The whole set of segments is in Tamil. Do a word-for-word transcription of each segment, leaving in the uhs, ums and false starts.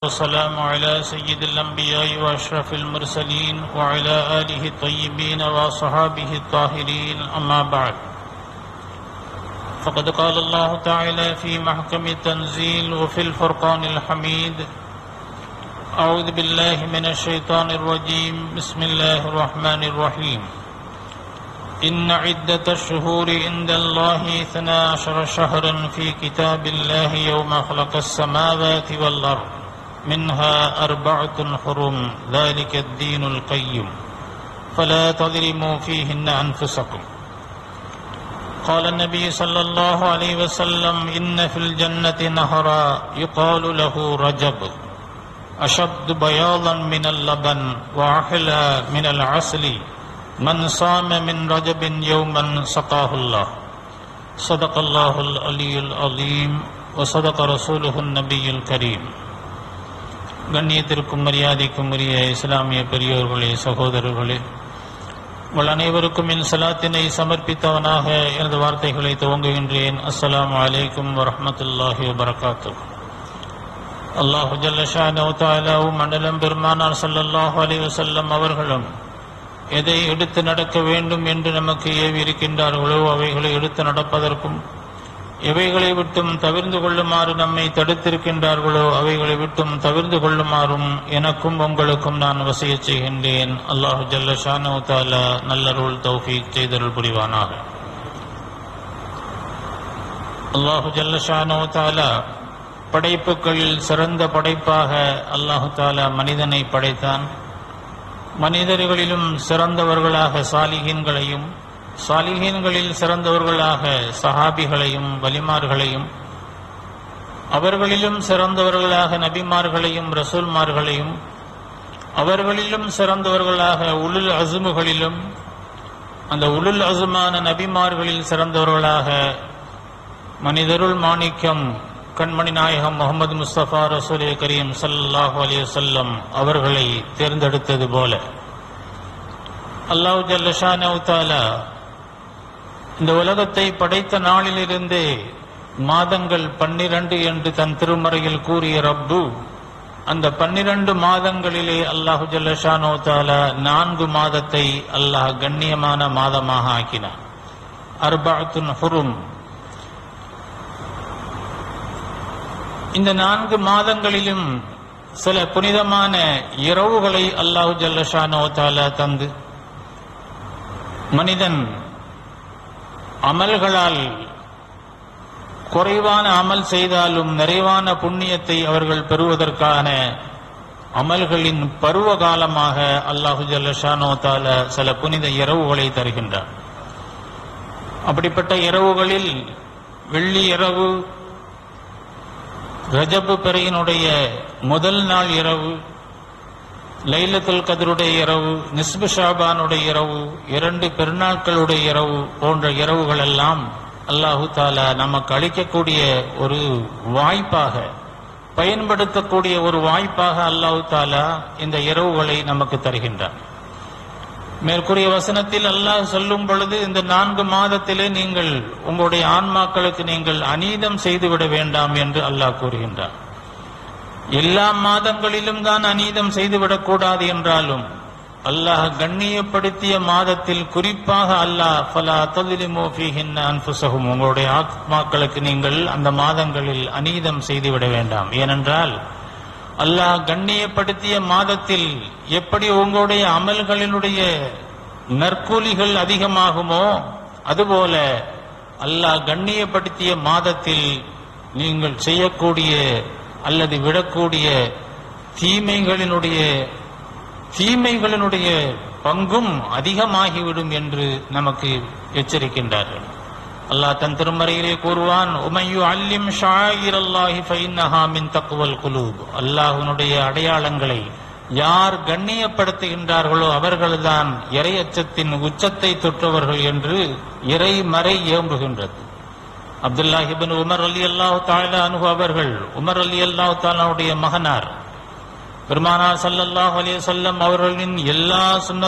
والسلام على سيد الأنبياء وأشرف المرسلين وعلى آله الطيبين وصحابه الطاهرين أما بعد فقد قال الله تعالى في محكم التنزيل وفي الفرقان الحميد أعوذ بالله من الشيطان الرجيم بسم الله الرحمن الرحيم إن عدة الشهور عند الله اثنا عشر شهرا في كتاب الله يوم خلق السماوات والأرض منها أربعة حرم ذلك الدين القيم فلا تظلموا فيهن أنفسكم قال النبي صلى الله عليه وسلم إن في الجنة نهرا يقال له رجب أشد بياضا من اللبن وأحلى من العسل من صام من رجب يوما سقاه الله صدق الله العلي العظيم وصدق رسوله النبي الكريم. கண்ணியத்திற்கும் மரியாதைக்கும் உரிய இஸ்லாமிய பெரியோர்களே, சகோதரர்களே, உங்கள் அனைவருக்கும் என் சலாத்தினை சமர்ப்பித்தவனாக எனது வார்த்தைகளை துவங்குகின்றேன். அஸ்ஸலாமு அலைக்கும் வரஹ்மத்துல்லாஹி வபரகாத்துஹு. அல்லாஹு ஜல்ல ஷானஹு தஆலாவும் மண்டலம் பெருமானார் ஸல்லல்லாஹு அலைஹி வஸல்லம் அவர்களும் எதை எடுத்து நடக்க வேண்டும் என்று நமக்கு ஏவி இருக்கின்றார்களோ அவைகளை எடுத்து நடப்பதற்கும், எவைகளை விட்டும் தவிர்ந்து கொள்ளுமாறு நம்மை தடுத்திருக்கின்றார்களோ அவைகளை விட்டும் தவிர்ந்து கொள்ளுமாறும் எனக்கும் உங்களுக்கும் நான் வசியச் செய்கின்றேன். அல்லாஹு ஜல்ல ஷானஹு தஆலா நல்லருள் தௌஃபீக் செய்தருள் புரிவானாக. அல்லாஹு ஜல்ல ஷானஹு தஆலா படைப்புகளில் சிறந்த படைப்பாக அல்லாஹு தஆலா மனிதனை படைத்தான். மனிதர்களிலும் சிறந்தவர்களாக சாலிஹீன்களையும், சாலிஹீன்களில் சிறந்தவர்களாக சஹாபிகளையும் வலிமார்களையும், அவர்களிலும் சிறந்தவர்களாக நபிமார்களையும் ரசூல்மார்களையும், அவர்களிலும் சிறந்தவர்களாக உலுல் அஸ்முகளிலும், அந்த உலுல் அஸ்மான நபிமார்களில் சிறந்தவர்களாக மனிதருள் மாணிக்கம் கண்மணி நாயகம் முஹம்மது முஸ்தபா ரசூலே கரீம் ஸல்லல்லாஹு அலைஹி வஸல்லம் அவர்களை தேர்ந்தெடுத்தது போல அல்லாஹ் ஜல்ல ஷானஹு தஆலா இந்த உலகத்தை படைத்த நாளிலிருந்தே மாதங்கள் பன்னிரண்டு என்று தன் திருமறையில் கூறிய ரப்பு, அந்த பன்னிரண்டு மாதங்களிலே அல்லாஹு ஜல்ல ஷானஹு தஆலா நான்கு மாதத்தை அல்லாஹ் கண்ணியமான மாதமாக ஆக்கினார். அர்பஅத்துன் ஹுரும். இந்த நான்கு மாதங்களிலும் சில புனிதமான இரவுகளை அல்லாஹு ஜல்ல ஷானஹு தஆலா தந்து மனிதன் அமல்களால் குறைவான அமல் செய்தாலும் நிறைவான புண்ணியத்தை அவர்கள் பெறுவதற்கான அமல்களின் பருவ காலமாக அல்லாஹு ஜல்ல ஷானஹு தஆலா சில புனித இரவுகளை தருகின்றார். அப்படிப்பட்ட இரவுகளில் வெள்ளி இரவு, ரஜப் பிறையினுடைய முதல் நாள் இரவு, லைலத்துல் கத்ருடைய இரவு, நிஸ்பு ஷாபானுடைய இரவு, இரண்டு பெருநாட்களுடைய இரவு போன்ற இரவுகள் எல்லாம் அல்லாஹு தஆலா நமக்கு அளிக்கக்கூடிய ஒரு வாய்ப்பாக, பயன்படுத்தக்கூடிய ஒரு வாய்ப்பாக அல்லாஹு தஆலா இந்த இரவுகளை நமக்கு தருகின்றார். மேற்கூறிய வசனத்தில் அல்லாஹ் சொல்லும் பொழுது, இந்த நான்கு மாதத்திலே நீங்கள் உங்களுடைய ஆன்மாக்களுக்கு நீங்கள் அநீதம் செய்துவிட வேண்டாம் என்று அல்லாஹ் கூறுகின்றார். எல்லா மாதங்களிலும் தான் அநீதம் செய்துவிடக்கூடாது என்றாலும் அல்லாஹ் கண்ணியப்படுத்திய மாதத்தில் குறிப்பாக அல்லாஹ் ஃபலா தظلموا فيهن انفسكم, உங்களுடைய ஆத்மாக்களுக்கு நீங்கள் அந்த மாதங்களில் அநீதம் செய்துவிட வேண்டாம். ஏனென்றால் அல்லாஹ் கண்ணியப்படுத்திய மாதத்தில் எப்படி உங்களுடைய அமல்களினுடைய நற்கூலிகள் அதிகமாகுமோ அதுபோல அல்லாஹ் கண்ணியப்படுத்திய மாதத்தில் நீங்கள் செய்யக்கூடிய அல்லது விடக்கூடிய தீமைகளினுடைய தீமைகளினுடைய பங்கும் அதிகமாகிவிடும் என்று நமக்கு எச்சரிக்கின்றார்கள். அல்லாஹ் தன் திருமறையிலே கூறுவான், உமையு அல்லிம் ஷாயிரல்லாஹி ஃபைன்னஹா மின் தக்வல் குலூப். அல்லாஹ்வுடைய அடையாளங்களை யார் கண்ணியப்படுத்துகின்றார்களோ அவர்கள்தான் இறையச்சத்தின் உச்சத்தை தொற்றவர்கள் என்று இறை மறை ஏம்புகின்றது. அப்துல்லாஹ் இப்னு உமர் ரலியல்லாஹு தஆலா அன்ஹு அவர்கள், உமர் ரலியல்லாஹு தஆலாவுடைய மகனார், பெருமானார் ஸல்லல்லாஹு அலைஹி வஸல்லம் அவர்களின் எல்லா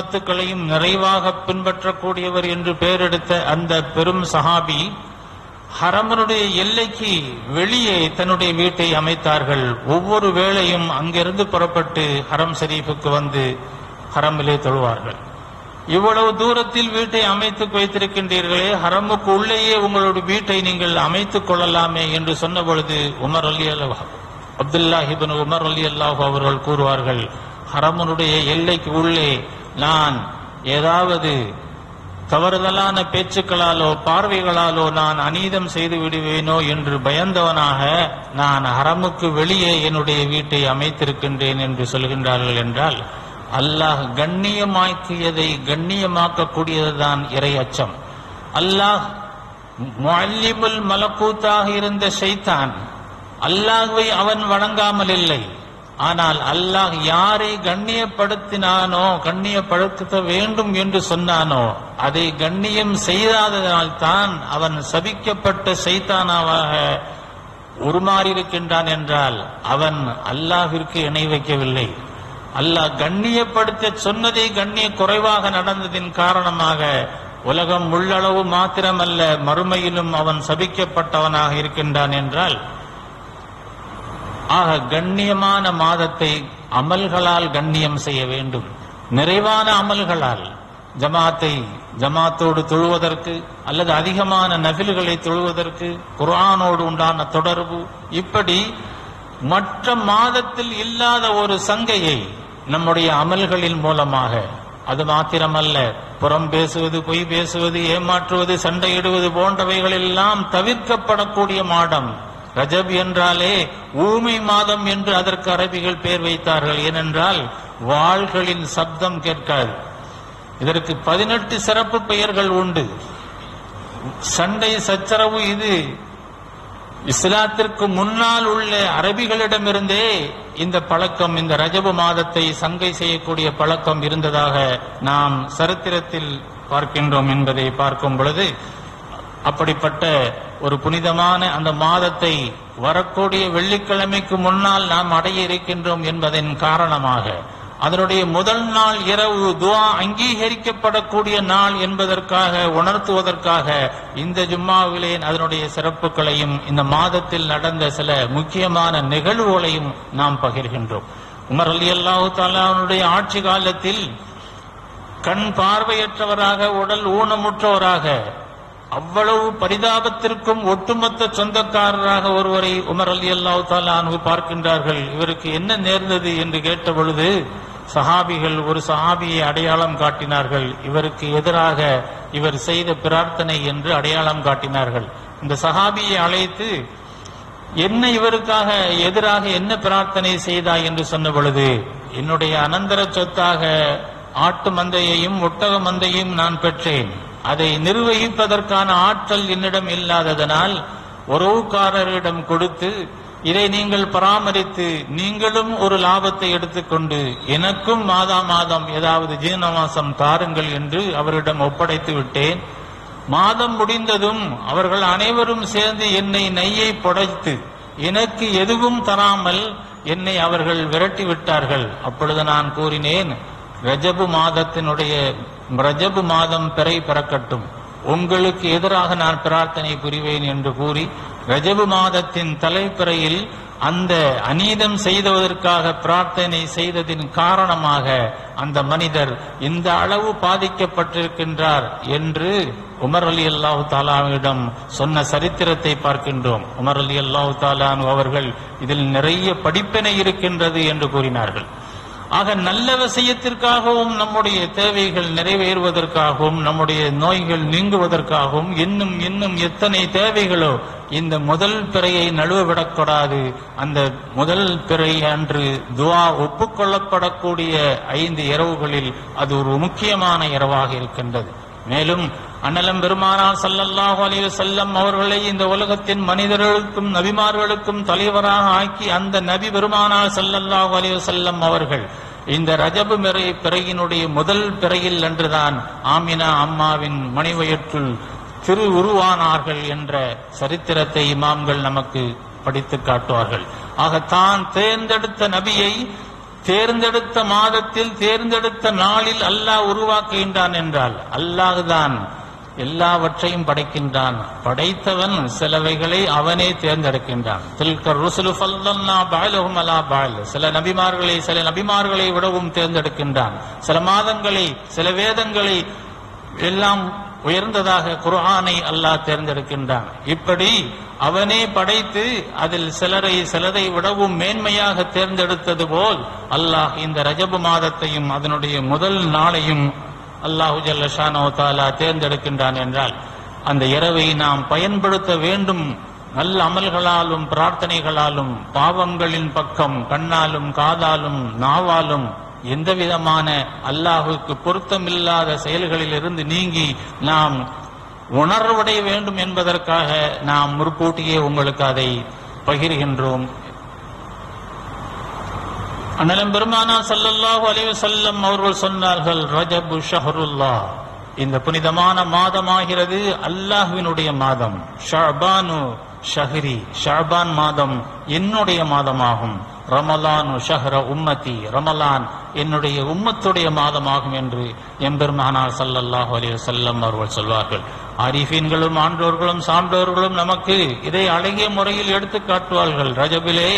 சுன்னத்துக்களையும் நிறைவாக பின்பற்றக்கூடியவர் என்று பெயரெடுத்த அந்த பெரும் சஹாபி ஹரமனுடைய எல்லைக்கு வெளியே தன்னுடைய வீட்டை அமைத்தார்கள். ஒவ்வொரு வேளையும் அங்கிருந்து புறப்பட்டு ஹரம் ஷரீஃபுக்கு வந்து ஹரமிலே தொழுவார்கள். இவ்வளவு தூரத்தில் வீட்டை அமைத்து வைத்திருக்கின்றீர்களே, ஹரமுக்கு உள்ளேயே உங்களுடைய வீட்டை நீங்கள் அமைத்துக் கொள்ளலாமே என்று சொன்ன பொழுது Umar Ali Allah Abdullah ibn Umar Ali Allah அவர்கள் கூறுவார்கள், ஹரமனுடைய எல்லைக்கு உள்ளே நான் ஏதாவது தவறுதலான பேச்சுக்களாலோ பார்வைகளாலோ நான் அநீதம் செய்து விடுவேனோ என்று பயந்தவனாக நான் ஹரமுக்கு வெளியே என்னுடைய வீட்டை அமைத்திருக்கின்றேன் என்று சொல்கின்றார்கள். என்றால் அல்லாஹ் கண்ணியமாக்கியதை கண்ணியமாக்கக்கூடியதுதான் இறை அச்சம். அல்லாஹ் முஅல்லிமுல் மலக்கூத்தாக இருந்த ஷைத்தான் அல்லாஹ்வை அவன் வணங்காமல் இல்லை. ஆனால் அல்லாஹ் யாரை கண்ணியப்படுத்தினானோ, கண்ணியப்படுத்த வேண்டும் என்று சொன்னானோ அதை கண்ணியம் செய்யாததால் தான் அவன் சபிக்கப்பட்ட ஷைத்தானாக உருமாறியிருக்கின்றான். என்றால் அவன் அல்லாஹ்விற்கு இணை வைக்கவில்லை. அல்லாஹ் கண்ணியப்படுத்த சொன்னதை கண்ணிய குறைவாக நடந்ததின் காரணமாக உலகம் உள்ளளவு மாத்திரமல்ல மறுமையிலும் அவன் சபிக்கப்பட்டவனாக இருக்கின்றான். என்றால் ஆக கண்ணியமான மாதத்தை அமல்களால் கண்ணியம் செய்ய வேண்டும். நிறைவான அமல்களால் ஜமாத்தை ஜமாத்தோடு தொழுவதற்கு அல்லது அதிகமான நஃபில்களை தொழுவதற்கு, குர்ஆனோடு உண்டான தொடர்பு, இப்படி மற்ற மாதத்தில் இல்லாத ஒரு சங்கையை நம்முடைய அமல்களின் மூலமாக, அது மாத்திரமல்ல புறம் பேசுவது, பொய் பேசுவது, ஏமாற்றுவது, சண்டையிடுவது போன்றவைகள் எல்லாம் தவிர்க்கப்படக்கூடிய மாதம் ரஜப். என்றாலே ஊமை மாதம் என்று அதற்கு அரபிகள் பெயர் வைத்தார்கள். ஏனென்றால் வாள்களின் சப்தம் கேட்காது. இதற்கு பதினெட்டு சிறப்பு பெயர்கள் உண்டு. சண்டை சச்சரவு இது இஸ்லாத்திற்கு முன்னால் உள்ள அரபிகளிடமிருந்தே இந்த பழக்கம், இந்த ரஜபு மாதத்தை சங்கை செய்யக்கூடிய பழக்கம் இருந்ததாக நாம் சரித்திரத்தில் பார்க்கின்றோம் என்பதை பார்க்கும் பொழுது, அப்படிப்பட்ட ஒரு புனிதமான அந்த மாதத்தை வரக்கூடிய வெள்ளிக்கிழமைக்கு முன்னால் நாம் அடைய இருக்கின்றோம் என்பதன் காரணமாக, அதனுடைய முதல் நாள் இரவு துஆ அங்கீகரிக்கப்படக்கூடிய நாள் என்பதற்காக உணர்த்துவதற்காக இந்த ஜும்மாவிலே அதனுடைய சிறப்புகளையும் இந்த மாதத்தில் நடந்த சில முக்கியமான நிகழ்வுகளையும் நாம் பகிர்கின்றோம். உமர் ரலியல்லாஹு தஆலா அவருடைய ஆட்சி காலத்தில் கண் பார்வையற்றவராக, உடல் ஊனமுற்றவராக, அவ்வளவு பரிதாபத்திற்கும் ஒட்டுமொத்த சொந்தக்காரராக ஒருவரை உமர் ரலியல்லாஹு தஆலா அன்ஹு பார்க்கின்றார்கள். இவருக்கு என்ன நேர்ந்தது என்று கேட்ட பொழுது சஹாபிகள் ஒரு சஹாபியை அடையாளம் காட்டினார்கள். இவருக்கு எதிராக இவர் செய்த பிரார்த்தனை என்று அடையாளம் காட்டினார்கள். இந்த சஹாபியை அழைத்து, என்ன இவருக்காக எதிராக என்ன பிரார்த்தனை செய்தாய் என்று சொன்ன பொழுது, என்னுடைய அனந்தர சொத்தாக ஆட்டு மந்தையையும் ஒட்டக மந்தையும் நான் பெற்றேன். அதை நிர்வகிப்பதற்கான ஆற்றல் என்னிடம் இல்லாததனால் உறவுக்காரரிடம் கொடுத்து இதை நீங்கள் பராமரித்து நீங்களும் ஒரு லாபத்தை எடுத்துக்கொண்டு எனக்கும் மாதா மாதம் ஏதாவது ஜீவனவாசம் தாருங்கள் என்று அவரிடம் ஒப்படைத்து விட்டேன். மாதம் முடிந்ததும் அவர்கள் அனைவரும் சேர்ந்து என்னை நெய்யை புடைத்து எனக்கு எதுவும் தராமல் என்னை அவர்கள் விரட்டி விட்டார்கள். அப்பொழுது நான் கூறினேன், ரஜபு மாதத்தினுடைய ரஜபு மாதம் பிறை பிறக்கட்டும், உங்களுக்கு எதிராக நான் பிரார்த்தனை புரிவேன் என்று கூறி ரஜபு மாதத்தின் தலைப்பிறையில் அந்த அநீதம் செய்ததற்காக பிரார்த்தனை செய்ததின் காரணமாக அந்த மனிதர் இந்த அளவு பாதிக்கப்பட்டிருக்கின்றார் என்று உமர் ரலியல்லாஹு தஆலாவிடம் சொன்ன சரித்திரத்தை பார்க்கின்றோம். உமர் ரலியல்லாஹு தஆலா அவர்கள் இதில் நிறைய படிப்பினை இருக்கின்றது என்று கூறினார்கள். ஆக நல்ல விஷயத்திற்காகவும், நம்முடைய தேவைகள் நிறைவேறுவதற்காகவும், நம்முடைய நோய்கள் நீங்குவதற்காகவும் இன்னும் இன்னும் எத்தனை தேவைகளோ இந்த முதல் பிறையை நழுவவிடக்கூடாது. அந்த முதல் பிறை அன்று துஆ ஒப்புக்கொள்ளப்படக்கூடிய ஐந்து இரவுகளில் அது ஒரு முக்கியமான இரவாக இருக்கின்றது. மேலும் அண்ணலம் பெருமானார் ஸல்லல்லாஹு அலைஹி வஸல்லம் அவர்களை இந்த உலகத்தின் மனிதர்களுக்கும் நபிமார்களுக்கும் தலைவராக ஆக்கி அந்த நபி பெருமானார் ஸல்லல்லாஹு அலைஹி வஸல்லம் அவர்கள் இந்த ரஜபு மிறை பிறையினுடைய முதல் பிறையில் அன்றுதான் ஆமினா அம்மாவின் மணிவயிற்றுள் திரு உருவானார்கள் என்ற சரித்திரத்தை இமாம்கள் நமக்கு படித்து காட்டுவார்கள். ஆக தான் தேர்ந்தெடுத்த நபியை தேர்ந்தெடுத்த மாதத்தில் தேர்ந்தெடுத்த நாளில் அல்லாஹ் உருவாக்குகின்றான் என்றால் அல்லாஹ் தான் எல்லாவற்றையும் படைக்கின்றான். படைத்தவன் சிலவைகளை அவனே தேர்ந்தெடுக்கின்றான். தில்கர் ருசுலு ஃபல்லல்னா பஅலஹும் அலா பஅல். சில நபிமார்களை சில நபிமார்களை விடவும் தேர்ந்தெடுக்கின்றான். சில மாதங்களை சில வேதங்களை எல்லாம் உயர்ந்ததாக குர்ஆனை அல்லாஹ் தேர்ந்தெடுக்கின்றான். இப்படி அவனே படைத்து அதில் சிலரை சிலரை விடவும் மேன்மையாக தேர்ந்தெடுத்தது போல் அல்லாஹ் இந்த ரஜபு மாதத்தையும் அதனுடைய முதல் நாளையும் அல்லாஹு ஜல்ல ஷானஹு தஆலா தேர்ந்தெடுக்கின்றான் என்றால் அந்த இரவை நாம் பயன்படுத்த வேண்டும். நல்ல அமல்களாலும் பிரார்த்தனைகளாலும் பாவங்களின் பக்கம் கண்ணாலும் காதாலும் நாவாலும் எந்த விதமான அல்லாஹுக்கு பொருத்தமில்லாத செயல்களில் இருந்து நீங்கி நாம் உணர்வடைய வேண்டும் என்பதற்காக நாம் முற்கூட்டியே உங்களுக்கு அதை பகிர்கின்றோம். அண்ணலம் பெருமானார் ஸல்லல்லாஹு அலைஹி வஸல்லம் அவர்கள் சொன்னார்கள், ரஜபு ஷஹ்ருல்லாஹ், இந்த புனிதமான மாதமாகிறது அல்லாஹ்வினுடைய மாதம். ஷஅபானு ஷஹ்ரி, ஷஅபான் மாதம் என்னுடைய மாதமாகும். ரமலானு ஷஹ்ர உம்மதி, ரமலான் என்னுடைய உம்மத்துடைய மாதமாகும் என்று எம்பெருமானார் ஸல்லல்லாஹு அலைஹி வஸல்லம் அவர்கள் சொல்வார்கள். ஆரிஃபீன்களும் ஆண்டோர்களும் சான்றோர்களும் நமக்கு இதை அழகிய முறையில் எடுத்து காட்டுவார்கள். ரஜபிலே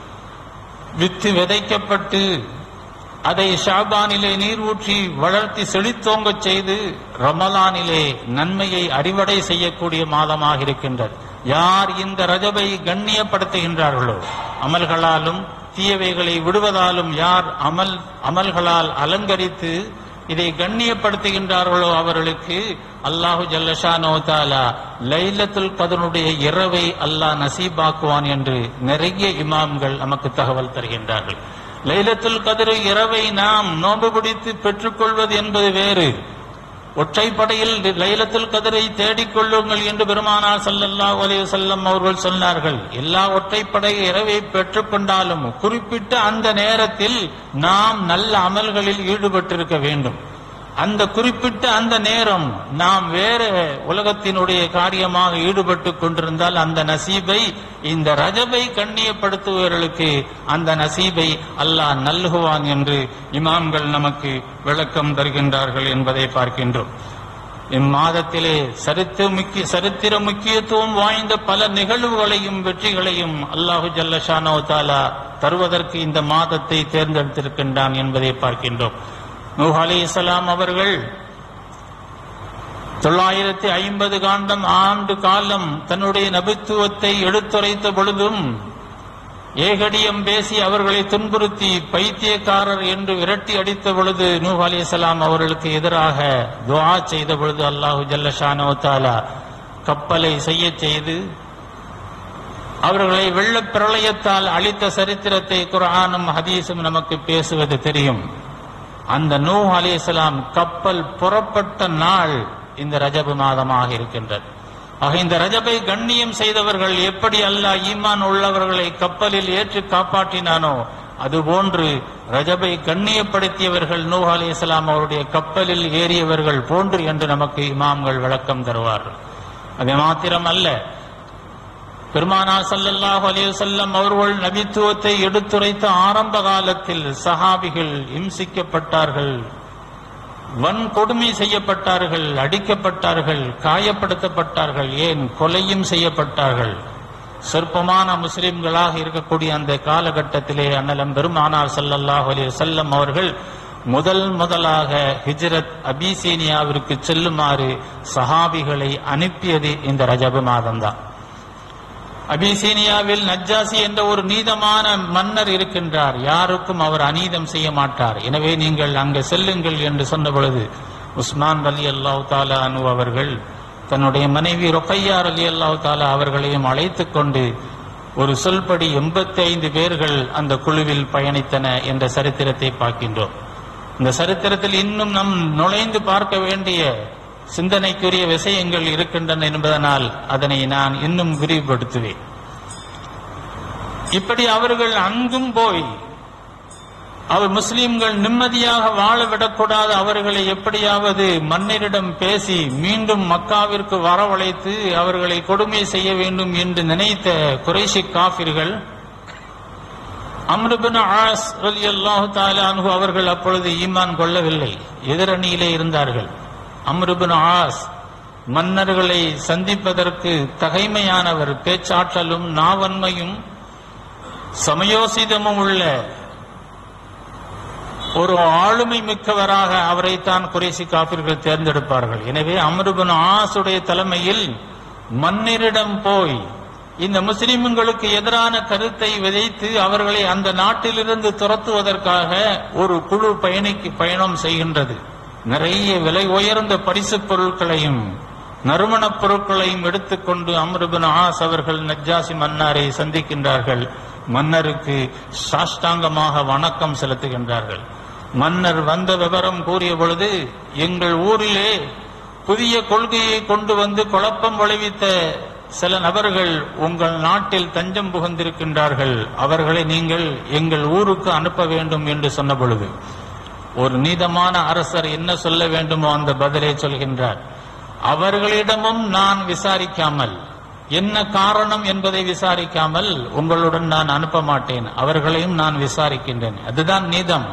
வித்து விதைக்கப்பட்டு அதை ஷாபானிலே நீர் ஊற்றி வளர்த்தி செழித்தோங்கச் செய்து ரமலானிலே நன்மையை அடிவடை செய்யக்கூடிய மாதமாக இருக்கின்றது. யார் இந்த ரஜபை கண்ணியப்படுத்துகின்றார்களோ, அமல்களாலும் தீயவைகளை விடுவதாலும் யார் அமல் அமல்களால் அலங்கரித்து இதை கண்ணியப்படுத்துகின்றார்களோ அவர்களுக்கு அல்லாஹு ஜல்ல ஷானஹு தஆலா லைலத்துல் கத்ருடைய இரவை அல்லாஹ் நசீபாக்குவான் என்று நிறைய இமாம்கள் நமக்கு தகவல் தருகின்றார்கள். லைலத்துல் கத்ரு இரவை நாம் நோன்பு பிடித்து பெற்றுக்கொள்வது என்பது வேறு. ஒற்றைப்படையில் லைலத்துல் கத்ரை தேடிக்கொள்ளுங்கள் என்று பெருமானார் ஸல்லல்லாஹு அலைஹி வஸல்லம் அவர்கள் சொன்னார்கள். எல்லா ஒற்றைப்படை இரவை பெற்றுக்கொண்டாலும் குறிப்பிட்ட அந்த நேரத்தில் நாம் நல்ல அமல்களில் ஈடுபட்டிருக்க வேண்டும். அந்த குறிப்பிட்ட அந்த நேரம் நாம் வேற உலகத்தினுடைய காரியமாக ஈடுபட்டு கொண்டிருந்தால் அந்த நசீபை, இந்த ரஜபை கண்ணியப்படுத்துபவர்களுக்கு அந்த நசீபை அல்லாஹ் நல்குவான் என்று இமாம்கள் நமக்கு விளக்கம் தருகின்றார்கள் என்பதை பார்க்கின்றோம். இம்மாதத்திலே சரித்திர முக்கிய சரித்திர முக்கியத்துவம் வாய்ந்த பல நிகழ்வுகளையும் வெற்றிகளையும் அல்லாஹு ஜல்ல ஷானஹு தஆலா தருவதற்கு இந்த மாதத்தை தேர்ந்தெடுத்திருக்கின்றான் என்பதை பார்க்கின்றோம். நூஹ் அலைஹிஸ்ஸலாம் அவர்கள் தொள்ளாயிரத்தி ஐம்பது காண்டம் ஆண்டு காலம் தன்னுடைய நபித்துவத்தை எடுத்துரைத்த பொழுதும் ஏகடியம் பேசி அவர்களை துன்புறுத்தி பைத்தியக்காரர் என்று விரட்டி அடித்த பொழுது நூஹ் அலைஹிஸ்ஸலாம் அவர்களுக்கு எதிராக துஆ செய்த பொழுது அல்லாஹு ஜல்ல ஷானஹு தஆலா கப்பலை செய்ய செய்து அவர்களை வெள்ளப் பிரளயத்தால் அழித்த சரித்திரத்தை குர்ஆனும் ஹதீஸும் நமக்கு பேசுவது தெரியும். அந்த நூஹ் அலைஹிஸ்ஸலாம் கப்பல் புறப்பட்ட நாள் இந்த ரஜபு மாதமாக இருக்கின்றது. ஆக இந்த ரஜபை கண்ணியம் செய்தவர்கள் எப்படி அல்லாஹ் ஈமான் உள்ளவர்களை கப்பலில் ஏற்று காப்பாற்றினானோ அதுபோன்று ரஜபை கண்ணியப்படுத்தியவர்கள் நூஹ் அலைஹிஸ்ஸலாம் அவருடைய கப்பலில் ஏறியவர்கள் போன்று என்று நமக்கு இமாம்கள் விளக்கம் தருவார்கள். அது மாத்திரம் அல்ல, பெருமானார் ஸல்லல்லாஹு அலைஹி வஸல்லம் அவர்கள் நபித்துவத்தை எடுத்துரைத்த ஆரம்ப காலத்தில் சஹாபிகள் இம்சிக்கப்பட்டார்கள், வன்கொடுமை செய்யப்பட்டார்கள், அடிக்கப்பட்டார்கள், காயப்படுத்தப்பட்டார்கள், ஏன் கொலையும் செய்யப்பட்டார்கள். சொற்பமான முஸ்லிம்களாக இருக்கக்கூடிய அந்த காலகட்டத்திலே அண்ணலம் பெருமானார் ஸல்லல்லாஹு அலைஹி வஸல்லம் அவர்கள் முதல் முதலாக ஹிஜ்ரத் அபிசீனியாவிற்கு செல்லுமாறு சஹாபிகளை அனுப்பியது இந்த ரஜபு மாதம்தான். அபிசீனியாவில் நஜ்ஜாசி என்ற ஒரு நீதமான மன்னர் இருக்கின்றார். யாருக்கும் அவர் அநீதம் செய்ய மாட்டார். எனவே நீங்கள் அங்கு செல்லுங்கள் என்று சொன்ன பொழுது உஸ்மான் ரலியல்லாஹு தஆலா அன்ஹு அவர்கள் தன்னுடைய மனைவி ருக்கையா ரலியல்லாஹு தஆலா அவர்களையும் அழைத்துக் கொண்டு ஒரு சொல்படி எண்பத்தி ஐந்து பேர்கள் அந்த குழுவில் பயணித்தன என்ற சரித்திரத்தை பார்க்கின்றோம். இந்த சரித்திரத்தில் இன்னும் நம் நுழைந்து பார்க்க வேண்டிய சிந்தனைக்குரிய விஷயங்கள் இருக்கின்றன என்பதனால் அதனை நான் இன்னும் விரிவுபடுத்துவேன். இப்படி அவர்கள் அங்கும் போய் அவர் முஸ்லிம்கள் நிம்மதியாக வாழவிடக்கூடாது, அவர்களை எப்படியாவது மன்னரிடம் பேசி மீண்டும் மக்காவிற்கு வரவழைத்து அவர்களை கொடுமை செய்ய வேண்டும் என்று நினைத்த குறைஷி காஃபிர்கள் அம்ர் இப்னு ஆஸ் ரலியல்லாஹு தஆலா அன்ஹு அவர்கள் அப்பொழுது ஈமான் கொள்ளவில்லை, எதிரணியிலே இருந்தார்கள். அம்ர் இப்னு ஆஸ் மன்னர்களை சந்திப்பதற்கு தகைமையானவர், பேச்சாற்றலும் நாவன்மையும் சமயோசிதமும் உள்ள ஒரு ஆளுமை மிக்கவராக அவரைத்தான் குறைசி காபிர்கள் தேர்ந்தெடுப்பார்கள். எனவே அம்ர் இப்னு ஆஸுடைய தலைமையில் மன்னரிடம் போய் இந்த முஸ்லிம்களுக்கு எதிரான கருத்தை விதைத்து அவர்களை அந்த நாட்டிலிருந்து துரத்துவதற்காக ஒரு குழு பயணிக்கு பயணம் செய்கின்றது. நிறைய விலை உயர்ந்த பரிசு பொருட்களையும் நறுமணப் பொருட்களையும் எடுத்துக்கொண்டு அம்ர் இப்னு ஆஸ் அவர்கள் நஜ்ஜாசி மன்னரை சந்திக்கின்றார்கள். மன்னருக்கு சாஷ்டாங்கமாக வணக்கம் செலுத்துகின்றார்கள். மன்னர் வந்த விவரம் கூறிய பொழுது, எங்கள் ஊரிலே புதிய கொள்கையை கொண்டு வந்து குழப்பம் விளைவித்த சில நபர்கள் உங்கள் நாட்டில் தஞ்சம் புகுந்திருக்கின்றார்கள், அவர்களை நீங்கள் எங்கள் ஊருக்கு அனுப்ப வேண்டும் என்று சொன்ன பொழுது, ஒரு நீதமான அரசர் என்ன சொல்ல வேண்டுமோ அந்த பதிலை சொல்கின்றார். அவர்களிடமும் நான் விசாரிக்காமல், என்ன காரணம் என்பதை விசாரிக்காமல் உங்களுடன் நான் அனுப்ப மாட்டேன், அவர்களையும் நான் விசாரிக்கின்றேன். அதுதான் நீதம்.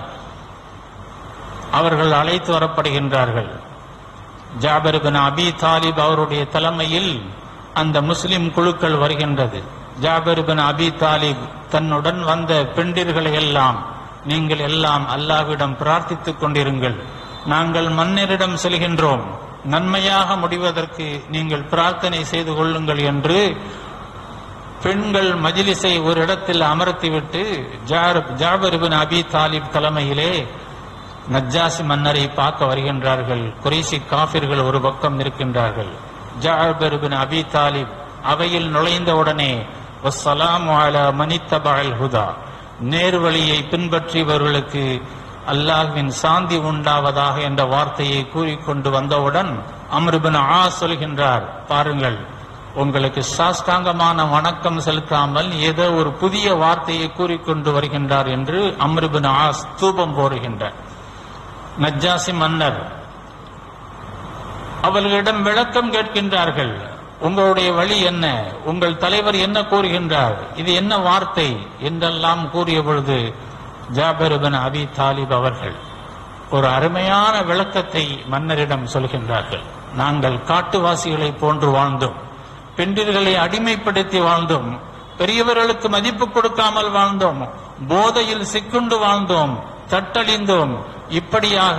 அவர்கள் அழைத்து வரப்படுகின்றார்கள். ஜாபர் இப்னு அபி தாலிப் அவருடைய தலைமையில் அந்த முஸ்லிம் குழுக்கள் வருகின்றது. ஜாபர் இப்னு அபி தாலிப் தன்னுடன் வந்த பெண்டிர்களை எல்லாம், நீங்கள் எல்லாம் அல்லாஹ்விடம் பிரார்த்தித்துக் கொண்டிருங்கள், நாங்கள் மன்னரிடம் செல்கின்றோம், நன்மையாக முடிவதற்கு நீங்கள் பிரார்த்தனை செய்து கொள்ளுங்கள் என்று பெண்கள் மஜ்லிஸை ஒரு இடத்தில் அமர்த்திவிட்டு ஜாபர் இப்னு அபி தாலிப் தலைமையிலே நஜ்ஜாசி மன்னரை பார்க்க வருகின்றார்கள். குறைஷி காஃபிர்கள் ஒரு பக்கம் இருக்கின்றார்கள். ஜாபர் இப்னு அபி தாலிப் அவையில் நுழைந்தவுடனே வஸ்ஸலாமு அலா மனித்தபஅல் ஹுதா, நேர்வழியை பின்பற்றியவர்களுக்கு அல்லாஹ்வின் சாந்தி உண்டாவதாக என்ற வார்த்தையை கூறிக்கொண்டு வந்தவுடன் அம்ர் இப்னு ஆஸ் சொல்கின்றார், பாருங்கள், உங்களுக்கு சாஷ்டாங்கமான வணக்கம் செலுத்தாமல் ஏதோ ஒரு புதிய வார்த்தையை கூறிக்கொண்டு வருகின்றார் என்று அம்ர் இப்னு ஆஸ் தூபம் போடுகின்றார். நஜ்ஜாசி மன்னர் அவர்களிடம் விளக்கம் கேட்கின்றார்கள். உங்களுடைய வழி என்ன, உங்கள் தலைவர் என்ன கூறுகின்றார், இது என்ன வார்த்தை என்றெல்லாம் கூறிய பொழுது ஜாபர் இப்னு அபி தாலிப் அவர்கள் ஒரு அருமையான விளக்கத்தை மன்னரிடம் சொல்கின்றார்கள். நாங்கள் காட்டுவாசிகளை போன்று வாழ்ந்தோம், பெண்டிர்களை அடிமைப்படுத்தி வாழ்ந்தோம், பெரியவர்களுக்கு மதிப்பு கொடுக்காமல் வாழ்ந்தோம், போதையில் சிக்குண்டு வாழ்ந்தோம், தட்டழிந்தோம். இப்படியாக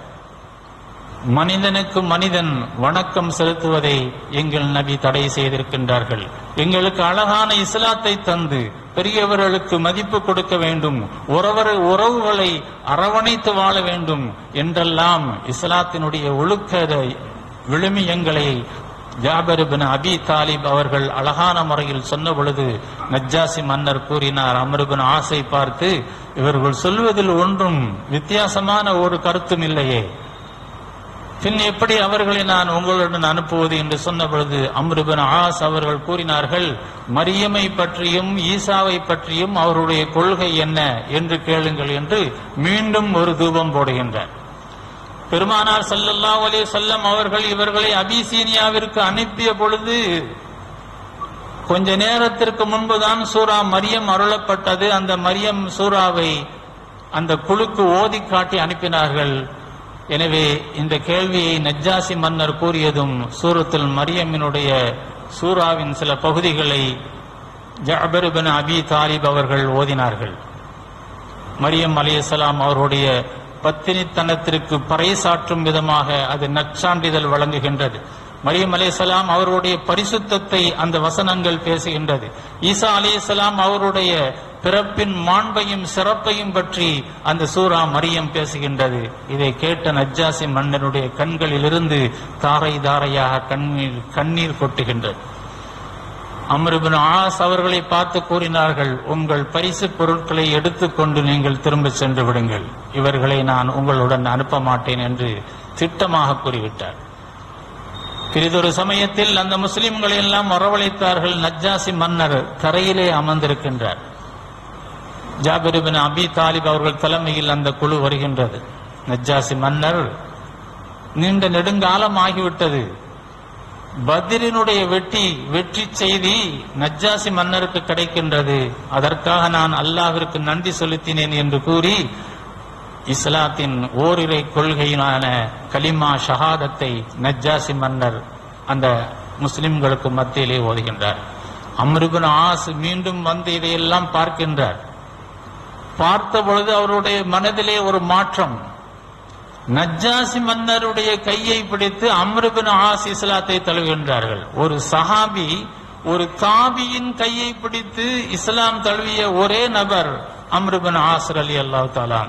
மனிதனுக்கு மனிதன் வணக்கம் செலுத்துவதை எங்கள் நபி தடை செய்திருக்கின்றார்கள். எங்களுக்கு அழகான இஸ்லாத்தை தந்து பெரியவர்களுக்கு மதிப்பு கொடுக்க வேண்டும், உறவர் உறவுகளை அரவணைத்து வாழ வேண்டும் என்றெல்லாம் இஸ்லாத்தினுடைய ஒழுக்க விழுமியங்களை ஜாபர் இப்னு அபி தாலிப் அவர்கள் அழகான முறையில் சொன்ன பொழுது நஜ்ஜாசி மன்னர் கூறினார், அம்ர் இப்னு ஆஸை பார்த்து, இவர்கள் சொல்வதில் ஒன்றும் வித்தியாசமான ஒரு கருத்தும் இல்லையே, பின் எப்படி அவர்களை நான் உங்களுடன் அனுப்புவது என்று சொன்ன பொழுது அம்ர் இப்னு ஆஸ் அவர்கள் கூறினார்கள், மரியமை பற்றியும் ஈசாவை பற்றியும் அவருடைய கொள்கை என்ன என்று கேளுங்கள் என்று மீண்டும் ஒரு தூபம் போடுகின்றார். பெருமானார் ஸல்லல்லாஹு அலைஹி வஸல்லம் அவர்கள் இவர்களை அபிசீனியாவிற்கு அனுப்பிய பொழுது கொஞ்ச நேரத்திற்கு முன்புதான் சூரா மரியம் அருளப்பட்டது. அந்த மரியம் சூறாவை அந்த குழுக்கு ஓதி காட்டி அனுப்பினார்கள். எனவே இந்த கேள்வியை நஜ்ஜாசி மன்னர் கூறியதும் சூரத்துல் மரியமினுடைய சூறாவின் சில பகுதிகளை ஜாபர் இப்னு அபி தாலிப் அவர்கள் ஓதினார்கள். மரியம் அலைஹிஸ்ஸலாம் அவருடைய பத்தினித்தனத்திற்கு பறைசாற்றும் விதமாக அது நற்சான்றிதழ் வழங்குகின்றது. மரியம் அலைஹிஸ்ஸலாம் அவருடைய பரிசுத்தத்தை அந்த வசனங்கள் பேசுகின்றது. ஈசா அலைஹிஸ்ஸலாம் அவருடைய பிறப்பின் மாண்பையும் சிறப்பையும் பற்றி அந்த சூரா மரியம் பேசுகின்றது. இதை கேட்ட நஜ்ஜாசி மன்னனுடைய கண்களிலிருந்து தாரை தாரையாக கண்ணீர் கண்ணீர் கொட்டுகின்றது. அம்ர் இப்னு ஆஸ் அவர்களை பார்த்து கூறினார்கள், உங்கள் பரிசு பொருட்களை எடுத்துக்கொண்டு நீங்கள் திரும்ப சென்று விடுங்கள், இவர்களை நான் உங்களுடன் அனுப்ப மாட்டேன் என்று திட்டமாக கூறிவிட்டார். பிறிதொரு சமயத்தில் அந்த முஸ்லிம்களை எல்லாம் வரவழைத்தார்கள். நஜ்ஜாசி மன்னர் தரையிலே அமர்ந்திருக்கின்றார். ஜாபர் இப்னு அபி தாலிப் அவர்கள் தலைமையில் அந்த குழு வருகின்றது. நஜ்ஜாசி மன்னர், நீண்ட நெடுங்காலம் ஆகிவிட்டது, பத்ரினுடைய வெற்றி வெற்றி செய்தி நஜ்ஜாசி மன்னருக்கு கிடைக்கின்றது, அதற்காக நான் அல்லாஹ்விற்கு நன்றி செலுத்தினேன் என்று கூறி இஸ்லாத்தின் ஓரிரை கொள்கையினான கலிமா ஷஹாதத்தை நஜ்ஜாசி மன்னர் அந்த முஸ்லிம்களுக்கு மத்தியிலே ஓதுகின்றார். அம்ர் இப்னு ஆஸ் மீண்டும் வந்து இதையெல்லாம் பார்க்கின்றார். பார்த்த பொழுது அவருடைய மனதிலே ஒரு மாற்றம். நஜ்ஜாசி மன்னருடைய கையை பிடித்து அம்ர் இப்னு ஆஸ் இஸ்லாத்தை தழுவுகின்றார்கள். ஒரு சஹாபி ஒரு தாபியின் கையை பிடித்து இஸ்லாம் தழுவிய ஒரே நபர் அம்ர் இப்னு ஆஸ் ரலியல்லாஹு தஆலா.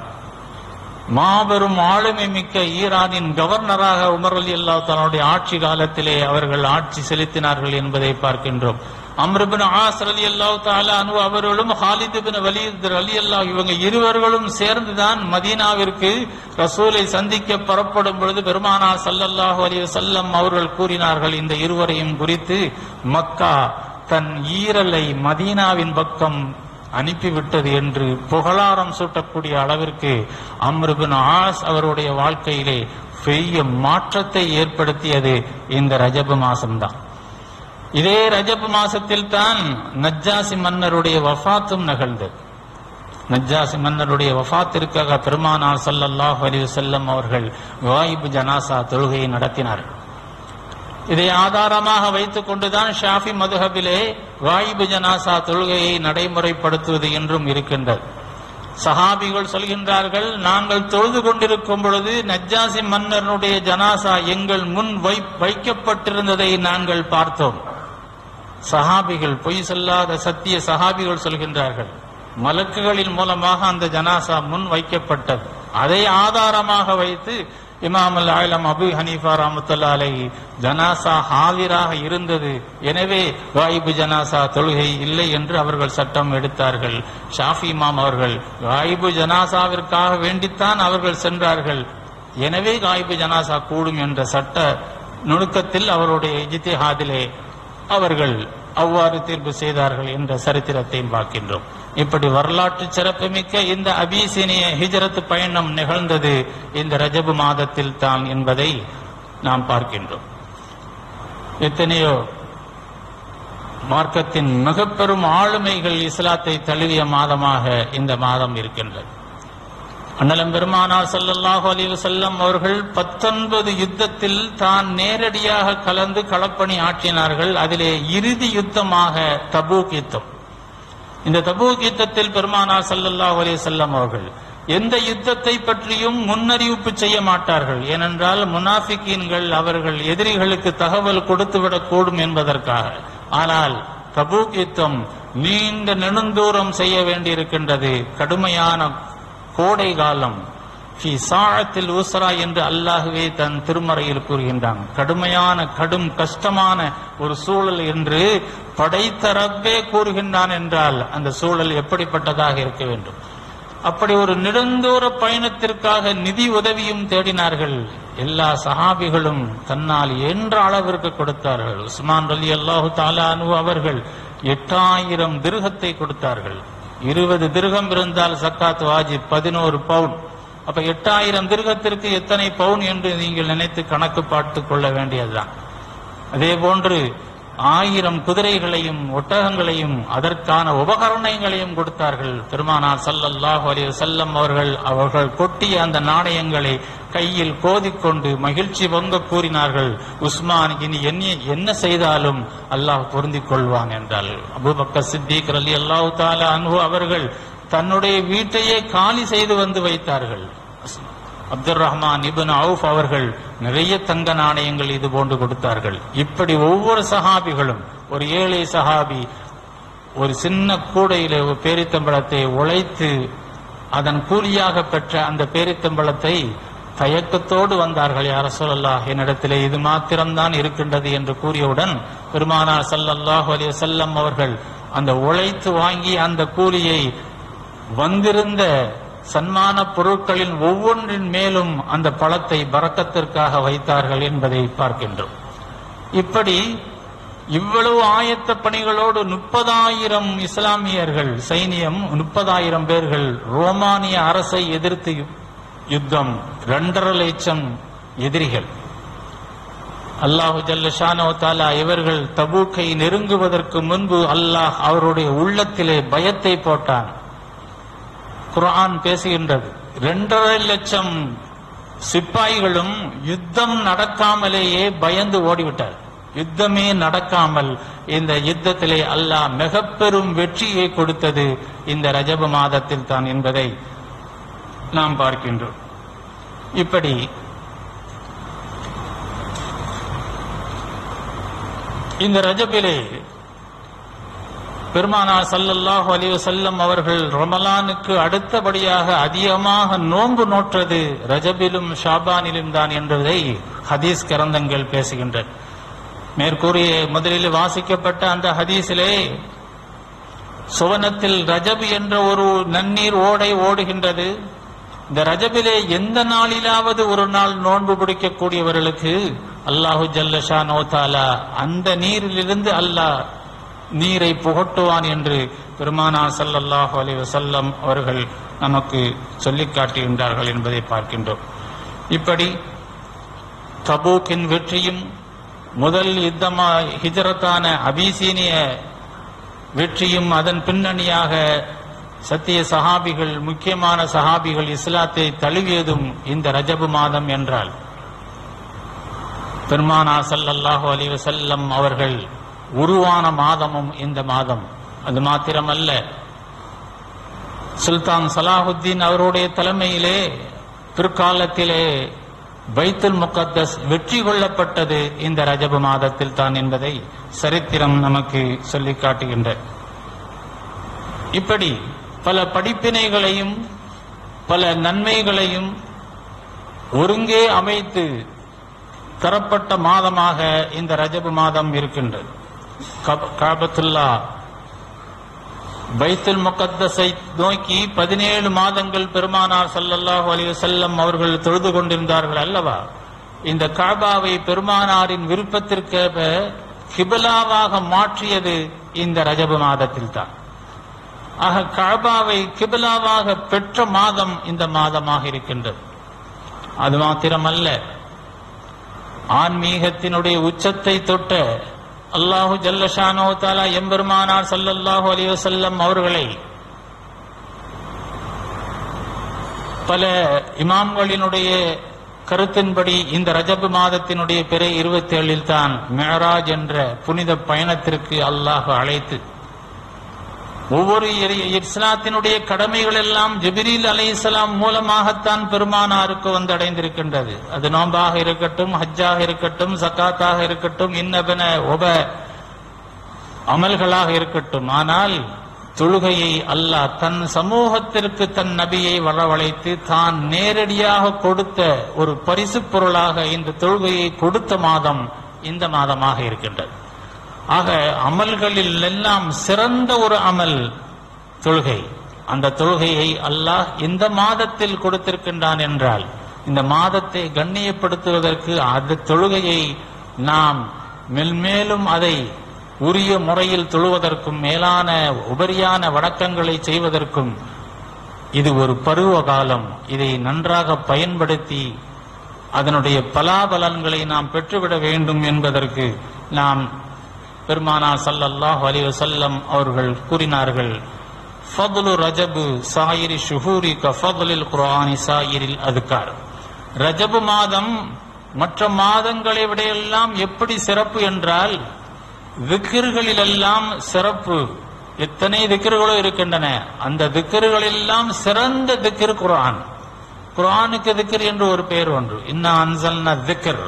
மாபெரும் ஆளுமை மிக்க ஈரானின் கவர்னராக உமர் ரலியல்லாஹு தஆலாவுடைய ஆட்சி காலத்திலே அவர்கள் ஆட்சி செலுத்தினார்கள் என்பதை பார்க்கின்றோம். அம்ர் இப்னு ஆஸ் ரலியல்லாஹு தஆலா அன்ஹு அவர்களும் ஹாலித் இப்னு வலீத் ரலியல்லாஹு இவங்க இருவர்களும் சேர்ந்துதான் மதீனாவிற்கு ரசூலை சந்திக்க புறப்படும் பொழுது பெருமானார் ஸல்லல்லாஹு அலைஹி வஸல்லம் அவர்கள் கூறினார்கள், இந்த இருவரையும் குறித்து, மக்கா தன் ஈரலை மதீனாவின் பக்கம் அனுப்பிவிட்டது என்று புகழாரம் சூட்டக்கூடிய அளவிற்கு அம்ர் இப்னு ஆஸ் அவருடைய வாழ்க்கையிலே பெரிய மாற்றத்தை ஏற்படுத்தியது இந்த ரஜப மாசம்தான். இதே ரஜப் மாசத்தில் தான் நஜ்ஜாசி மன்னருடைய வஃபாத்தும் நிகழ்ந்தது. நஜ்ஜாசி மன்னருடைய வஃபாத்திற்காக பெருமானார் ஸல்லல்லாஹு அலைஹி வஸல்லம் அவர்கள் காயிப் ஜனாசா தொழுகையை நடத்தினார்கள். இதை ஆதாரமாக வைத்துக் கொண்டுதான் ஷாஃபி மதுஹபிலே காயிப் ஜனாசா தொழுகையை நடைமுறைப்படுத்துவது என்றும் இருக்கின்றது. சஹாபிகள் சொல்கின்றார்கள், நாங்கள் தொழுது கொண்டிருக்கும் பொழுது நஜ்ஜாசி மன்னருடைய ஜனாசா எங்கள் முன் வைக்கப்பட்டிருந்ததை நாங்கள் பார்த்தோம். சஹாபிகள், பொய் சொல்லாத சத்திய சஹாபிகள் சொல்கின்றார்கள், மலக்குகளின் மூலமாக அந்த ஜனாசா முன் வைக்கப்பட்டது. அதை ஆதாரமாக வைத்து இமாம் அல் ஆலம் அபு ஹனீஃபா ரஹ்மத்துல்லாஹி அலைஹி ஜனாசா ஹாதிராக இருந்தது, எனவே காயிப் ஜனாசா தொழுகை இல்லை என்று அவர்கள் சட்டம் எடுத்தார்கள். ஷாஃபி இமாம் அவர்கள் காயிப் ஜனாசாவிற்காக வேண்டித்தான் அவர்கள் சென்றார்கள், எனவே காயிப் ஜனாசா கூடும் என்ற சட்ட நுணுக்கத்தில் அவருடைய இஜ்திஹாதிலே அவர்கள் அவ்வாறு தீர்ப்பு செய்தார்கள் என்ற சரித்திரத்தையும் பார்க்கின்றோம். இப்படி வரலாற்று சிறப்புமிக்க இந்த அபிசீனிய ஹிஜ்ரத் பயணம் நிகழ்ந்தது இந்த ரஜபு மாதத்தில் தான் என்பதை நாம் பார்க்கின்றோம். எத்தனையோ மார்க்கத்தின் மிக பெரும் ஆளுமைகள் இஸ்லாத்தை தழுவிய மாதமாக இந்த மாதம் இருக்கின்றது. அண்ணலம் பெருமானார் ஸல்லல்லாஹு அலைஹி வஸல்லம் அவர்கள் பத்தொன்பது யுத்தத்தில் தான் நேரடியாக கலந்து களப்பணி ஆற்றினார்கள். அதிலே இறுதி யுத்தமாக தபூக் யுத்தம். இந்த தபூக் யுத்தத்தில் பெருமானார் ஸல்லல்லாஹு அலைஹி வஸல்லம் அவர்கள் எந்த யுத்தத்தை பற்றியும் முன்னறிவிப்பு செய்ய மாட்டார்கள். ஏனென்றால் முனாஃபிகீன்கள் அவர்கள் எதிரிகளுக்கு தகவல் கொடுத்துவிடக் கூடும் என்பதற்காக. ஆனால் தபூக் யுத்தம் நீண்ட நெடுந்தூரம் செய்ய வேண்டியிருக்கின்றது. கடுமையான கோடை காலம், ஃபி சாஅத்தில் உஸ்ரா என்று அல்லாஹ்வே தன் திருமறையில் கூறுகின்றான். கடுமையான கடும் கஷ்டமான ஒரு சூழல் என்று படைத்த ரப்பே கூறுகின்றான் என்றால் அந்த சூழல் எப்படிப்பட்டதாக இருக்க வேண்டும்? அப்படி ஒரு நெடுந்தூர பயணத்திற்காக நிதி உதவியும் தேடினார்கள். எல்லா சஹாபிகளும் தன்னால் என்ற அளவிற்கு கொடுத்தார்கள். உஸ்மான் ரலியல்லாஹு தஆலா அன்ஹு அவர்கள் எட்டாயிரம் திர்ஹத்தை கொடுத்தார்கள். இருபது திர்கம் இருந்தால் சக்காத் வாஜிப், பதினோரு பவுன். அப்ப எட்டாயிரம் திர்கத்திற்கு எத்தனை பவுன் என்று நீங்கள் நினைத்து கணக்கு பார்த்துக் கொள்ள வேண்டியதுதான். அதே போன்று ஆயிரம் குதிரைகளையும் ஒட்டகங்களையும் அதற்கான உபகரணங்களையும் கொடுத்தார்கள். பெருமானார் ஸல்லல்லாஹு அலைஹி வஸல்லம் அவர்கள் அவர்கள் கொட்டிய அந்த நாணயங்களை கையில் கோதிக்கொண்டு மகிழ்ச்சி பொங்க கூறினார்கள், உஸ்மான் இனி என்ன என்ன செய்தாலும் அல்லாஹ் பொருந்திக் கொள்வான் என்றால். அபூபக்கர் சித்திக் ரலியல்லாஹு தஆலா அன்ஹு அவர்கள் தன்னுடைய வீட்டையே காலி செய்து வந்து வைத்தார்கள். அப்துர் ரஹ்மான் இப்னு அவுஃப் அவர்கள் நிறைய தங்க நாணயங்கள் இது போன்று கொடுத்தார்கள். இப்படி ஒவ்வொரு சஹாபிகளும், ஒரு ஏழை சஹாபி ஒரு சின்ன கூடையிலே ஒரு பேரித்தம்பழத்தை உழைத்து அதன் கூலியாக பெற்ற அந்த பேரித்தம்பழத்தை தயக்கத்தோடு வந்தார்கள். யா ரசூலல்லாஹ், என்னிடத்திலே இது மாத்திரம்தான் இருக்கின்றது என்று கூறியவுடன் பெருமானார் ஸல்லல்லாஹு அலைஹி வஸல்லம் அவர்கள் அந்த உழைத்து வாங்கி அந்த கூலியை வந்திருந்த சன்மான பொருட்களின் ஒவ்வொன்றின் மேலும் அந்த பழத்தை பரக்கத்திற்காக வைத்தார்கள் என்பதை பார்க்கின்றோம். இப்படி இவ்வளவு ஆயத்த பணிகளோடு முப்பதாயிரம் இஸ்லாமியர்கள் சைனியம், முப்பதாயிரம் பேர்கள் ரோமானிய அரசை எதிர்த்து யுத்தம், இரண்டரை லட்சம் எதிரிகள். அல்லாஹு ஜல்ல ஷானஹு தஆலா இவர்கள் தபூக்கை நெருங்குவதற்கு முன்பு அல்லாஹ் அவருடைய உள்ளத்திலே பயத்தை போட்டான். குர்ஆன் பேசுகின்றது, இரண்டரை லட்சம் சிப்பாய்களும் யுத்தம் நடக்காமலேயே பயந்து ஓடிவிட்டார். யுத்தமே நடக்காமல் இந்த யுத்தத்திலே அல்லாஹ் மிக பெரும் வெற்றியை கொடுத்தது இந்த ரஜப மாதத்தில் தான் என்பதை நாம் பார்க்கின்றோம். இப்படி இந்த ரஜபிலே பெருமானார் ஸல்லல்லாஹு அலைஹி வஸல்லம் அவர்கள் ரமலானுக்கு அடுத்தபடியாக அதிகமாக நோன்பு நோற்றது ரஜபிலும் ஷாபானிலும் தான் என்பதை ஹதீஸ் கிரந்தங்கள் பேசுகின்றன. மேற்கூறிய முதலில் வாசிக்கப்பட்ட அந்த ஹதீஸிலே சுவனத்தில் ரஜப் என்ற ஒரு நன்னீர் ஓடை ஓடுகின்றது. இந்த ரஜபிலே எந்த நாளிலாவது ஒரு நாள் நோன்பு பிடிக்கக்கூடியவர்களுக்கு அல்லாஹு ஜல்ல ஷானஹு வ தஆலா அந்த நீரிலிருந்து அல்லாஹ் நீரை புகட்டுவான் என்று பெருமானார் ஸல்லல்லாஹு அலைஹி வஸல்லம் அவர்கள் நமக்கு சொல்லிக் காட்டுகின்றார்கள் என்பதை பார்க்கின்றோம். இப்படி தபூக்கின் வெற்றியும் முதல் யுத்தமா ஹிஜ்ரத்தான அபிசீனிய வெற்றியும் அதன் பின்னணியாக சத்திய சஹாபிகள் முக்கியமான சஹாபிகள் இஸ்லாத்தை தழுவியதும் இந்த ரஜபு மாதம் என்றால் பெருமானார் ஸல்லல்லாஹு அலைஹி வஸல்லம் அவர்கள் உருவான மாதமும் இந்த மாதம். அது மாத்திரமல்ல, சுல்தான் சலாஹுத்தீன் அவருடைய தலைமையிலே பிற்காலத்திலே பைத்துல் முகத்தஸ் வெற்றி கொள்ளப்பட்டது இந்த ரஜபு மாதத்தில் தான் என்பதை சரித்திரம் நமக்கு சொல்லி காட்டுகின்ற. இப்படி பல படிப்பினைகளையும் பல நன்மைகளையும் ஒருங்கே அமைத்து தரப்பட்ட மாதமாக இந்த ரஜபு மாதம் இருக்கின்றது. காபத்துல்லா பைத்துல் முகத்தஸை நோக்கி பதினேழு மாதங்கள் பெருமானார் ஸல்லல்லாஹு அலைஹி வஸல்லம் அவர்கள் தொழுது கொண்டிருந்தார்கள் அல்லவா? இந்த காபாவை பெருமானாரின் விருப்பத்திற்கேற்ப கிபிலாவாக மாற்றியது இந்த ரஜபு மாதத்தில் தான். ஆக காபாவை கிபிலாவாக பெற்ற மாதம் இந்த மாதமாக இருக்கின்றது. அது மாத்திரமல்ல, ஆன்மீகத்தினுடைய உச்சத்தை தொட்ட அல்லாஹு ஜல்ல ஷானஹு வ தஆலா எம்பெருமானார் ஸல்லல்லாஹு அலைஹி வஸல்லம் அவர்களை பல இமாம்களினுடைய கருத்தின்படி இந்த ரஜபு மாதத்தினுடைய பிறை இருபத்தி ஏழில் தான் மிஅராஜ் என்ற புனித பயணத்திற்கு அல்லாஹ் அழைத்து ஒவ்வொரு இஸ்லாத்தினுடைய கடமைகள் எல்லாம் ஜிப்ரீல் அலைஹிஸ்ஸலாம் மூலமாகத்தான் பெருமானாருக்கு வந்து அடைந்திருக்கின்றது. அது நோம்பாக இருக்கட்டும், ஹஜ்ஜாக இருக்கட்டும், ஜகாத்தாக இருக்கட்டும், இன்னபன ஒப அமல்களாக இருக்கட்டும். ஆனால் தொழுகையை அல்லாஹ் தன் சமூகத்திற்கு தன் நபியை வரவழைத்து தான் நேரடியாக கொடுத்த ஒரு பரிசு பொருளாக இந்த தொழுகையை கொடுத்த மாதம் இந்த மாதமாக இருக்கின்றது. ஆக அமல்களில் எல்லாம் சிறந்த ஒரு அமல் தொழுகை. அந்த தொழுகையை அல்லாஹ் இந்த மாதத்தில் கொடுத்திருக்கின்றான் என்றால் இந்த மாதத்தை கண்ணியப்படுத்துவதற்கு அந்த தொழுகையை நாம் மென்மேலும் அதை உரிய முறையில் தொழுவதற்கும் மேலான உபரியான வணக்கங்களை செய்வதற்கும் இது ஒரு பருவ காலம். இதை நன்றாக பயன்படுத்தி அதனுடைய பலாபலன்களை நாம் பெற்றுவிட வேண்டும் என்பதற்கு நாம் பெருமானார் ஸல்லல்லாஹு அலைஹி வஸல்லம் அவர்கள் கூறினார்கள், ஃபத்லு ரஜபு சாயிரி ஷுஹூரி கஃபத்லில் குர்ஆனி சாயிரில் அதுகார். ரஜபு மாதம் மற்ற மாதங்களை விட எல்லாம் எப்படி சிறப்பு என்றால் திக்ர்களிலெல்லாம் சிறப்பு. எத்தனை திக்ர்களோ இருக்கின்றன, அந்த திக்ர்களெல்லாம் சிறந்த திக்ர் குர்ஆன். குர்ஆனுக்கு திக்ர் என்று ஒரு பெயர் ஒன்று. இன்னா அன்ஸல்னா திக்ர்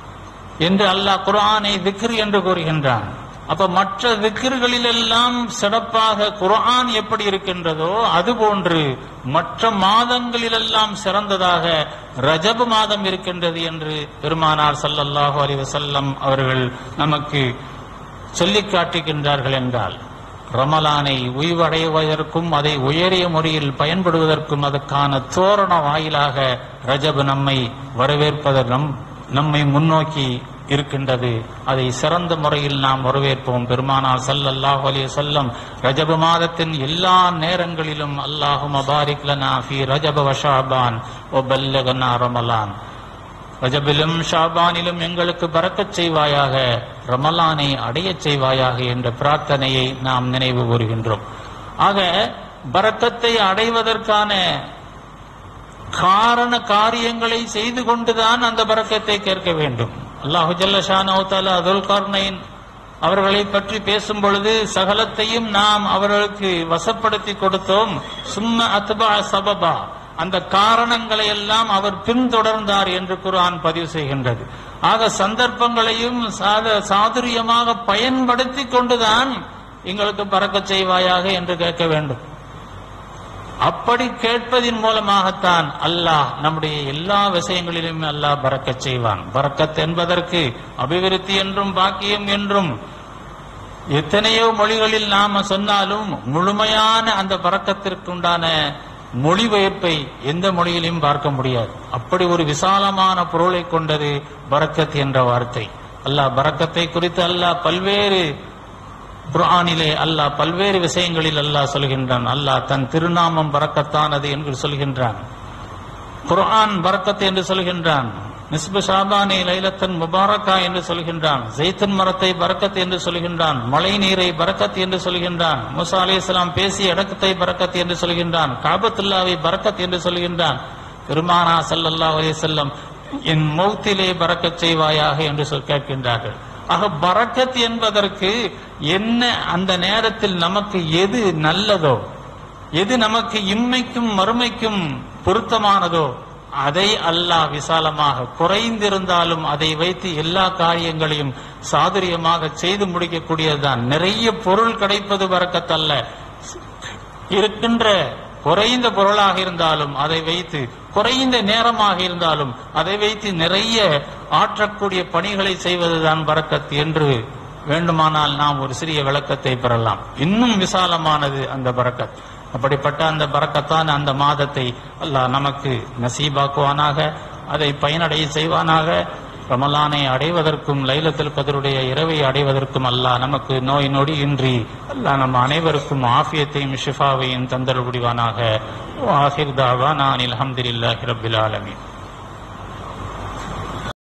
என்று அல்லாஹ் குர்ஆனை திக்ர் என்று கூறுகின்றான். அப்ப மற்ற திக்ர்களிலெல்லாம் சிறப்பாக குர்ஆன் எப்படி இருக்கின்றதோ அதுபோன்று மற்ற மாதங்களிலெல்லாம் சிறந்ததாக ரஜபு மாதம் இருக்கின்றது என்று பெருமானார் ஸல்லல்லாஹு அலைஹி வஸல்லம் அவர்கள் நமக்கு சொல்லிக் காட்டுகின்றார்கள். என்றால் ரமலானை உய்வடைவதற்கும் அதை உயரிய முறையில் பயன்படுவதற்கும் அதற்கான தோரண வாயிலாக ரஜபு நம்மை வரவேற்பதற்கு நம் நம்மை முன்னோக்கி இருக்கின்றது. அதை சிறந்த முறையில் நாம் வரவேற்போம். பெருமானார் ஸல்லல்லாஹு அலைஹி வஸல்லம் ரஜபு மாதத்தின் எல்லா நேரங்களிலும் அல்லாஹும்ம பாரிக் லனா ஃபீ ரஜப வ ஷஅபான் வ பல்லகனா ரமலான், ரஜபிலும் ஷாபானிலும் எங்களுக்கு பரக்கத் செய்வாயாக, ரமலானை அடையச் செய்வாயாக என்ற பிரார்த்தனையை நாம் நினைவு கூறுகின்றோம். ஆக பரக்கத்தை அடைவதற்கான காரண காரியங்களை செய்து கொண்டுதான் அந்த பரக்கத்தை கேட்க வேண்டும். அல்லாஹு ஜல்ல ஷானஹு தஆலா துல்கர்னைன் அவர்களை பற்றி பேசும் பொழுது சகலத்தையும் நாம் அவர்களுக்கு வசப்படுத்தி கொடுத்தோம். சும்ம அத்பா சபபா, அந்த காரணங்களை எல்லாம் அவர் பின்தொடர்ந்தார் என்று குர்ஆன் பதிவு செய்கின்றது. ஆக சந்தர்ப்பங்களையும் சாதுரியமாக பயன்படுத்தி கொண்டுதான் எங்களுக்கு பரக்கத் செய்வாயாக என்று கேட்க வேண்டும். அப்படி கேட்பதின் மூலமாகத்தான் அல்லாஹ் நம்முடைய எல்லா விஷயங்களிலும் அல்லாஹ் பரக்கத் செய்வான். பரக்கத் என்பதற்கு அபிவிருத்தி என்றும் பாக்கியம் என்றும் எத்தனையோ மொழிகளில் நாம சொன்னாலும் முழுமையான அந்த பரக்கத்திற்குண்டான மொழிபெயர்ப்பை எந்த மொழியிலும் பார்க்க முடியாது. அப்படி ஒரு விசாலமான பொருளை கொண்டது பரக்கத் என்ற வார்த்தை. அல்லாஹ் பரக்கத்தை குறித்து அல்லாஹ் பல்வேறு குர்ஆனிலே அல்லாஹ் பல்வேறு விஷயங்களில் அல்லாஹ் சொல்கின்றான். அல்லாஹ் தன் திருநாமம் பரக்கத்தானது என்று சொல்கின்றான். குர்ஆன் பரக்கத் என்று சொல்கின்றான். நிஸ்பு ஷாபானி லைலத்தன் முபாரக்கா என்று சொல்கின்றான். ஜெய்தன் மரத்தை பரக்கத் என்று சொல்கின்றான். மழை நீரை பரக்கத் என்று சொல்கின்றான். மூசா அலைஹிஸ்ஸலாம் பேசிய இடக்கத்தை பரக்கத் என்று சொல்கின்றான். காபத்துல்லாவை பரக்கத் என்று சொல்கின்றான். பெருமானா ஸல்லல்லாஹு அலைஹி வஸல்லம் என் மௌத்திலே பரக்கத் செய்வாயாக என்று சொல் கேட்கின்றார்கள். ஆக பரக்கத் என்பதற்கு என்ன, அந்த நேரத்தில் நமக்கு எது நல்லதோ, எது நமக்கு இம்மைக்கும் மறுமைக்கும் பொருத்தமானதோ அதை அல்லாஹ் விசாலமாக குறைந்திருந்தாலும் அதை வைத்து எல்லா காரியங்களையும் சாதுரியமாக செய்து முடிக்கக்கூடியதுதான். நிறைய பொருள் கிடைப்பது பரக்கத் அல்ல. இருக்கின்ற குறைந்த பொருளாக இருந்தாலும் அதை வைத்து, குறைந்த நேரமாக இருந்தாலும் அதை வைத்து நிறைய ஆற்றக்கூடிய பணிகளை செய்வதுதான் பரக்கத் என்று வேண்டுமானால் நாம் ஒரு சிறிய விளக்கத்தை பெறலாம். இன்னும் விசாலமானது அந்த பரக்கத். அப்படிப்பட்ட அந்த பரக்கத்தான அந்த மாதத்தை அல்லாஹ் நமக்கு நசீபாக்குவானாக, அதை பயனடைய செய்வானாக. ரமலானை அடைவதற்கும் லைலத்துல் கத்ருடைய இரவை அடைவதற்கும் அல்லாஹ் நமக்கு நோய் நொடி இன்றி அல்லாஹ் நம்ம அனைவருக்கும் ஆஃபியத்தையும் ஷிஃபாவையும் தந்தல் புரிவானாக. ஆஹிர் தாவானா அனில் ஹம்துலில்லாஹி ரப்பில் ஆலமீன்.